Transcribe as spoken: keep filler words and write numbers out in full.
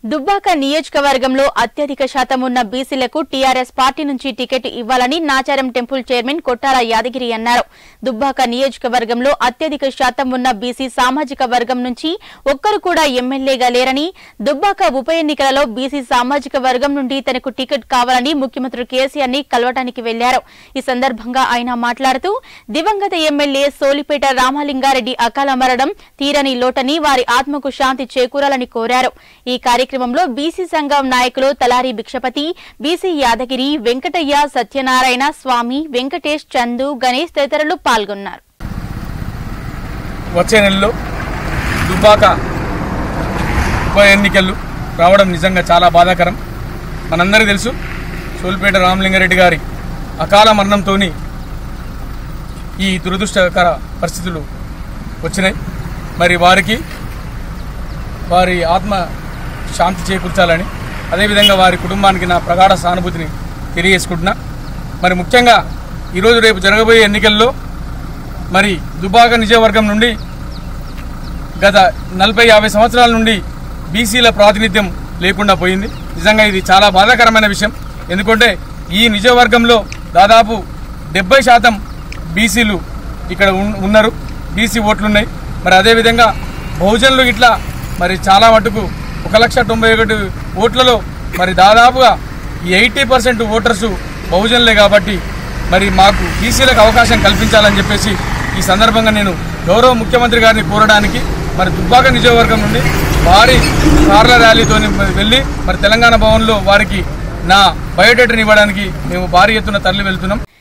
దుబ్బాక నియోజకవర్గంలో అత్యధిక శాతం ఉన్న బీసీలకు టీఆర్ఎస్ పార్టీ నుంచి టికెట్ ఇవ్వాలని నాచారం టెంపుల్ చైర్మన్ కొట్టాల యాదగిరి అన్నారు. దుబ్బాక నియోజకవర్గంలో అత్యధిక శాతం ఉన్న బీసీ సామాజిక వర్గం నుంచి ఒక్కరు కూడా ఎమ్మెల్యేగా లేరని, దుబ్బాక ఉప ఎన్నికలలో బీసీ సామాజిక వర్గం నుండి తనకు టికెట్ కావాలని ముఖ్యమంత్రి కేసీఆర్ ని కలవటానికి వెళ్లారు. ఈ సందర్భంగా ఆయన మాట్లాడుతూ దివంగత ఎమ్మెల్యే సోలిపేట రామలింగారెడ్డి అకాల మరణం తీరని లోటని, వారి ఆత్మకు శాంతి చేకూరాలని కోరారు. ఈ కార్యక్రమంలో బీసీ సంఘం నాయకులు తలారి భిక్షపతి, బీసీ యాదగిరి, వెంకటయ్య, సత్యనారాయణ, స్వామి, వెంకటేష్, చందు, గణేష్ తదితరులు పాల్గొన్నారు. వచ్చే నెలలో దుబ్బాక ఉప ఎన్నికలు రావడం నిజంగా చాలా బాధాకరం. మనందరికీ తెలుసు, సోలిపేట రామలింగారెడ్డి గారి అకాల మరణంతో ఈ దురదృష్టకర పరిస్థితులు వచ్చినాయి. మరి వారికి వారి ఆత్మ శాంతి చేకూర్చాలని, అదేవిధంగా వారి కుటుంబానికి నా ప్రగాఢ సానుభూతిని తెలియజేసుకుంటున్నా. మరి ముఖ్యంగా ఈరోజు రేపు జరగబోయే ఎన్నికల్లో మరి దుబ్బాక నియోజకవర్గం నుండి గత నలభై యాభై సంవత్సరాల నుండి బీసీల ప్రాతినిధ్యం లేకుండా పోయింది. నిజంగా ఇది చాలా బాధాకరమైన విషయం. ఎందుకంటే ఈ నియోజకవర్గంలో దాదాపు డెబ్బై శాతం బీసీలు ఇక్కడ ఉన్నారు, బీసీ ఓట్లున్నాయి. మరి అదేవిధంగా బహుజనులు ఇట్లా మరి చాలా మటుకు ఒక లక్ష తొంభై ఒకటి ఓట్లలో మరి దాదాపుగా ఎయిటీ పర్సెంట్ ఓటర్సు బహుజనులే. కాబట్టి మరి మాకు బీసీలకు అవకాశం కల్పించాలని చెప్పేసి ఈ సందర్భంగా నేను గౌరవ ముఖ్యమంత్రి గారిని కోరడానికి మరి దుబ్బాక నియోజకవర్గం నుండి భారీ కార్ల ర్యాలీతో వెళ్ళి మరి తెలంగాణ భవన్లో వారికి నా బయోడేటాని ఇవ్వడానికి మేము భారీ ఎత్తున తరలి వెళ్తున్నాం.